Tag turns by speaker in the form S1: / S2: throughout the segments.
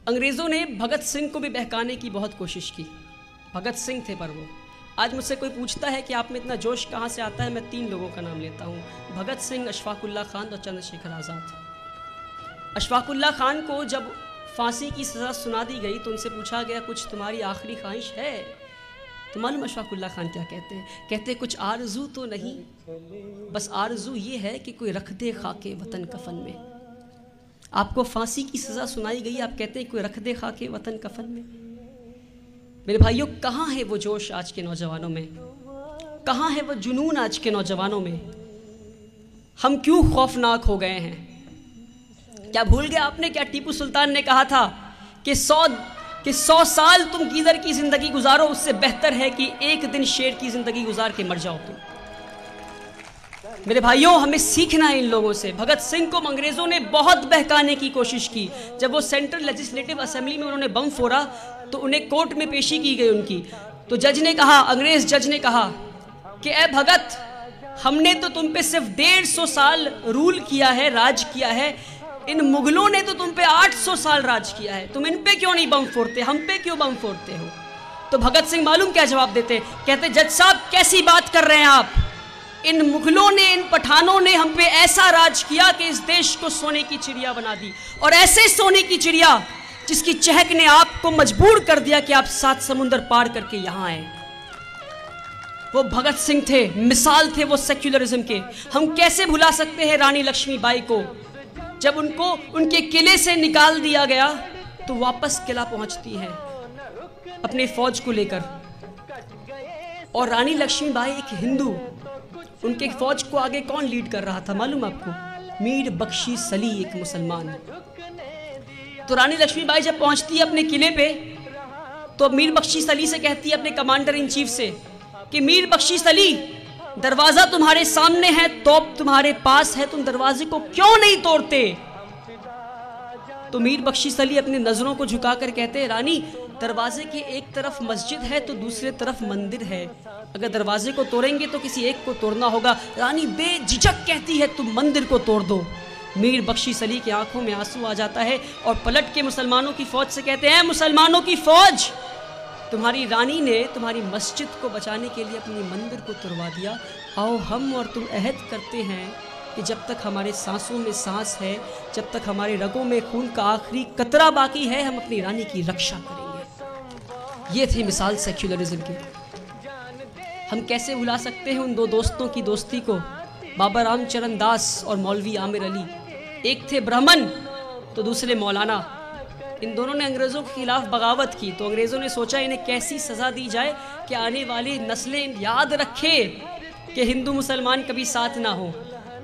S1: अंग्रेज़ों ने भगत सिंह को भी बहकाने की बहुत कोशिश की। भगत सिंह थे पर वो। आज मुझसे कोई पूछता है कि आप में इतना जोश कहाँ से आता है, मैं 3 लोगों का नाम लेता हूँ, भगत सिंह, अशफाकुल्ला खान और चंद्रशेखर आज़ाद। अशफाकुल्ला खान को जब फांसी की सज़ा सुना दी गई तो उनसे पूछा गया कुछ तुम्हारी आखिरी ख्वाहिश है? तो मालूम अशफाकुल्ला खान क्या कहते हैं? कहते कुछ आरज़ू तो नहीं, बस आरज़ू ये है कि कोई रख दे खाके वतन कफन में। आपको फांसी की सज़ा सुनाई गई, आप कहते हैं कोई रख दे खाके वतन कफन में। मेरे भाइयों, कहाँ है वो जोश आज के नौजवानों में? कहाँ है वो जुनून आज के नौजवानों में? हम क्यों खौफनाक हो गए हैं? क्या भूल गए आपने क्या टीपू सुल्तान ने कहा था कि 100 साल तुम गीदड़ की जिंदगी गुजारो, उससे बेहतर है कि एक दिन शेर की जिंदगी गुजार के मर जाओ तुम। मेरे भाइयों, हमें सीखना है इन लोगों से। भगत सिंह को अंग्रेजों ने बहुत बहकाने की कोशिश की। जब वो सेंट्रल लेजिस्लेटिव असेंबली में उन्होंने बम फोड़ा तो उन्हें कोर्ट में पेशी की गई उनकी। तो जज ने कहा, अंग्रेज जज ने कहा कि ए भगत, हमने तो तुम पे सिर्फ 150 साल रूल किया है, राज किया है, इन मुगलों ने तो तुम पे 800 साल राज किया है, तुम इन पे क्यों नहीं बम फोड़ते, हम पे क्यों बम फोड़ते हो? तो भगत सिंह मालूम क्या जवाब देते? कहते जज साहब कैसी बात कर रहे हैं आप, इन मुगलों ने, इन पठानों ने हम पे ऐसा राज किया कि इस देश को सोने की चिड़िया बना दी, और ऐसे सोने की चिड़िया जिसकी चहक ने आपको मजबूर कर दिया कि आप 7 समुंदर पार करके यहाँ आए। वो भगत सिंह थे, मिसाल थे वो सेक्युलरिज्म के। हम कैसे भुला सकते हैं रानी लक्ष्मीबाई को? जब उनको उनके किले से निकाल दिया गया तो वापस किला पहुंचती है अपने फौज को लेकर, और रानी लक्ष्मीबाई एक हिंदू, उनके फौज को आगे कौन लीड कर रहा था मालूम आपको? मीर बख्शी सली, एक मुसलमान। तो रानी लक्ष्मीबाई जब पहुंचती है अपने किले पे तो मीर बख्शी सली से कहती है अपने कमांडर इन चीफ से कि मीर बख्शी सली, दरवाजा तुम्हारे सामने है, तोप तुम्हारे पास है, तुम दरवाजे को क्यों नहीं तोड़ते? तो मीर बख्शी सली अपनी नजरों को झुकाकर कहते हैं, रानी, दरवाजे के एक तरफ मस्जिद है तो दूसरे तरफ मंदिर है, अगर दरवाजे को तोड़ेंगे तो किसी एक को तोड़ना होगा। रानी बेझिझक कहती है तुम मंदिर को तोड़ दो। मीर बख्शी सली की आंखों में आंसू आ जाता है और पलट के मुसलमानों की फौज से कहते हैं, मुसलमानों की फौज, तुम्हारी रानी ने तुम्हारी मस्जिद को बचाने के लिए अपनी मंदिर को तुड़वा दिया, आओ हम और तुम अहद करते हैं कि जब तक हमारे सांसों में सांस है, जब तक हमारे रगों में खून का आखिरी कतरा बाकी है, हम अपनी रानी की रक्षा करेंगे। ये थी मिसाल सेक्युलरिज्म की। हम कैसे भुला सकते हैं उन 2 दोस्तों की दोस्ती को, बाबा रामचरण दास और मौलवी आमिर अली। एक थे ब्राह्मण तो दूसरे मौलाना। इन दोनों ने अंग्रेज़ों के खिलाफ बगावत की, तो अंग्रेज़ों ने सोचा इन्हें कैसी सज़ा दी जाए कि आने वाली नस्लें याद रखे कि हिंदू मुसलमान कभी साथ ना हो।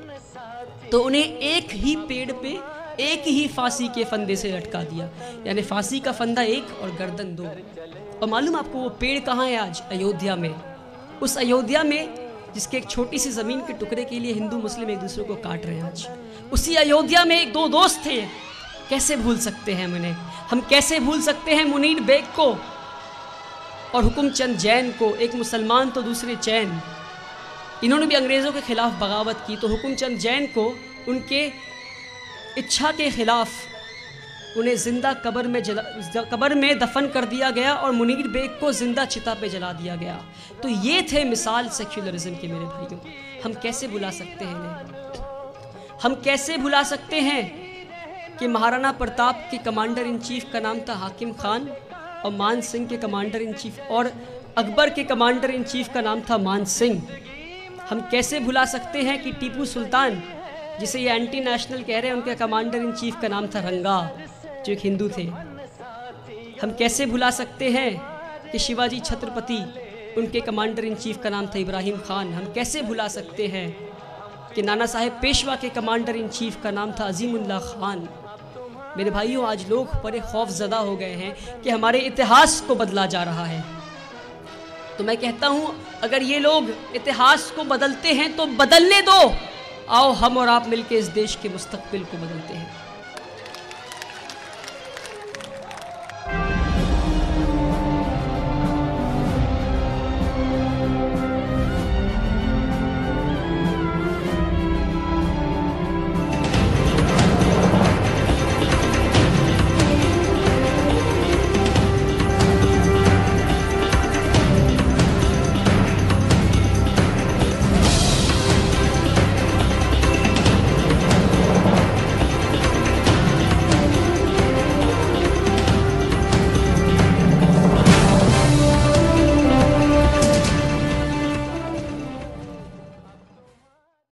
S1: तो उन्हें एक ही पेड़ पे एक ही फांसी के फंदे से लटका दिया, यानी फांसी का फंदा एक और गर्दन 2। और मालूम आपको वो पेड़ कहाँ है आज? अयोध्या में। उस अयोध्या में जिसके एक छोटी सी ज़मीन के टुकड़े के लिए हिंदू मुस्लिम एक दूसरे को काट रहे हैं आज, उसी अयोध्या में एक 2 दोस्त थे। कैसे भूल सकते हैं उन्हें? हम कैसे भूल सकते हैं मुनीर बेग को और हुकुमचंद जैन को, एक मुसलमान तो दूसरे चैन। इन्होंने भी अंग्रेज़ों के खिलाफ बगावत की। तो हुकुमचंद जैन को उनके इच्छा के खिलाफ उन्हें जिंदा कब्र में दफन कर दिया गया और मुनीर बेग को जिंदा चिता पे जला दिया गया। तो ये थे मिसाल सेक्युलरिज्म के मेरे भाइयों। हम कैसे भुला सकते हैं इन्हें? हम कैसे भुला सकते हैं कि महाराणा प्रताप के कमांडर इन चीफ का नाम था हाकिम खान और मान सिंह के कमांडर इन चीफ, और अकबर के कमांडर इन चीफ का नाम था मान सिंह। हम कैसे भुला सकते हैं कि टीपू सुल्तान, जिसे ये एंटी नेशनल कह रहे हैं, उनके कमांडर इन चीफ का नाम था रंगा, जो एक हिंदू थे। हम कैसे भुला सकते हैं कि शिवाजी छत्रपति, उनके कमांडर इन चीफ का नाम था इब्राहिम खान। हम कैसे भुला सकते हैं कि नाना साहेब पेशवा के कमांडर इन चीफ का नाम था अजीमुल्लाह खान। मेरे भाइयों, आज लोग बड़े खौफजदा हो गए हैं कि हमारे इतिहास को बदला जा रहा है। तो मैं कहता हूँ, अगर ये लोग इतिहास को बदलते हैं तो बदलने दो। आओ हम और आप मिलकर इस देश के मुस्तकबिल को बदलते हैं।